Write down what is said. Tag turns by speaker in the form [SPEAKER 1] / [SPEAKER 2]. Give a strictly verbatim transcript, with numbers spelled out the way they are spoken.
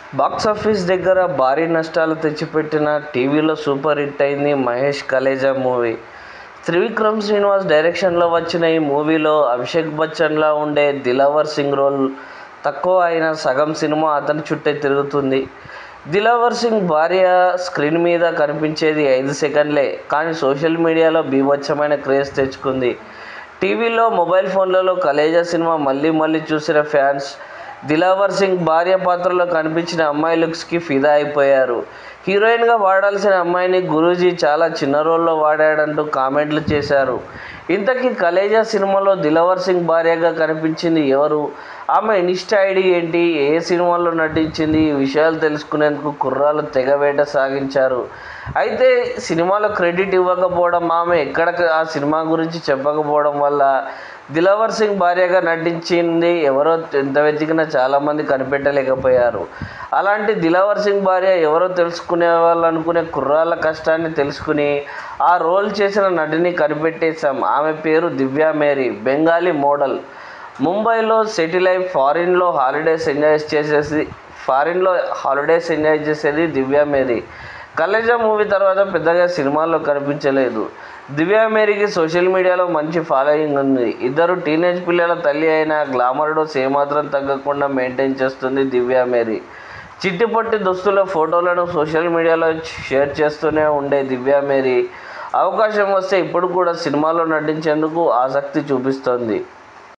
[SPEAKER 1] Box office దగ్గర భారీ నష్టాలు తెచ్చిపెట్టిన టీవీలో సూపర్ హిట్ అయింది మహేష్ కలేజా మూవీ. త్రివిక్రమ్ శ్రీనివాస్ డైరెక్షన్లో వచ్చిన ఈ మూవీలో అభిషేక్ బచ్చన్లా ఉండే దిలావర్ సింగ్ రోల్ తక్కువ అయినా సగం సినిమా అతని చుట్టే తిరుగుతుంది. దిలావర్ సింగ్ భార్య స్క్రీన్ మీద కనిపించేది ఐదు సెకండ్లే, కానీ సోషల్ మీడియాలో బీభత్సమైన క్రేజ్ తెచ్చుకుంది. టీవీలో, మొబైల్ ఫోన్లలో కలేజా సినిమా మళ్లీ మళ్లీ చూసిన ఫ్యాన్స్ దిలావర్ సింగ్ భార్య పాత్రలో కనిపించిన అమ్మాయి లుక్స్కి ఫిదా అయిపోయారు. హీరోయిన్గా వాడాల్సిన అమ్మాయిని గురూజీ చాలా చిన్న రోల్లో వాడాడంటూ కామెంట్లు చేశారు. ఇంతకీ కలేజా సినిమాలో దిలావర్ సింగ్ భార్యగా కనిపించింది ఎవరు? ఆమె ఇన్స్టా ఐడి ఏంటి? ఏ సినిమాల్లో నటించింది? ఈ విషయాలు తెలుసుకునేందుకు కుర్రాళ్ళు తెగ వేట సాగించారు. అయితే సినిమాలో క్రెడిట్ ఇవ్వకపోవడం, ఆమె ఎక్కడ ఆ సినిమా గురించి చెప్పకపోవడం వల్ల దిలావర్ సింగ్ భార్యగా నటించింది ఎవరో ఎంత వెతికినా చాలామంది కనిపెట్టలేకపోయారు. అలాంటి దిలావర్ సింగ్ భార్య ఎవరో తెలుసుకునే వాళ్ళనుకునే కుర్రాళ్ళ కష్టాన్ని తెలుసుకుని ఆ రోల్ చేసిన నటిని కనిపెట్టేశాం. ఆమె పేరు దివ్యా మేరీ, బెంగాలీ మోడల్. ముంబైలో సెటిల్ అయి ఫారిన్లో హాలిడేస్ ఎంజాయ్ చేసేసి ఫారిన్లో హాలిడేస్ ఎంజాయ్ చేసేది దివ్యా మేరీ. కలేజా మూవీ తర్వాత పెద్దగా సినిమాల్లో కనిపించలేదు. దివ్యా మేరీకి సోషల్ మీడియాలో మంచి ఫాలోయింగ్ ఉంది. ఇద్దరు టీనేజ్ పిల్లల తల్లి అయిన గ్లామర్ డోస్ ఏమాత్రం తగ్గకుండా మెయింటైన్ చేస్తుంది దివ్యా మేరీ. చిట్టిపొట్టి దుస్తుల ఫోటోలను సోషల్ మీడియాలో షేర్ చేస్తూనే ఉండే దివ్యా మేరీ అవకాశం వస్తే ఇప్పుడు కూడా సినిమాలో నటించేందుకు ఆసక్తి చూపిస్తోంది.